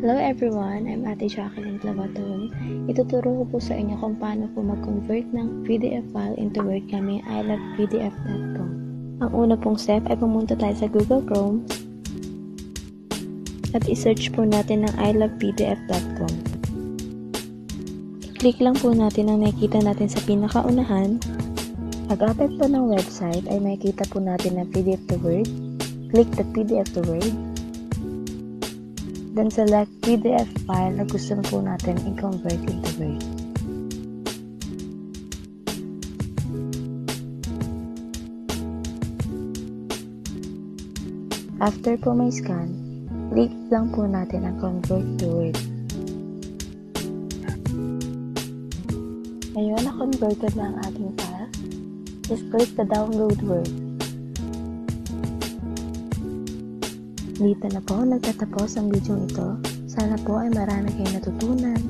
Hello everyone, I'm Ate Jacqueline Clavaton. Ituturo ko po sa inyo kung paano po mag-convert ng PDF file into Word gamit ilovepdf.com. Ang una pong step ay pumunta tayo sa Google Chrome at isearch po natin ng ilovepdf.com. I-click lang po natin ang nakikita natin sa pinakaunahan. Pag-open po ng website ay makikita po natin ng PDF to Word. Click the PDF to Word. Then select PDF file na gusto po natin i-convert into Word. After po may scan, click lang po natin ang Convert to Word. Ngayon, na-converted na ang ating file. Just click the Download Word. Dito na po nagtatapos ang video ito. Sana po ay marami kayong natutunan.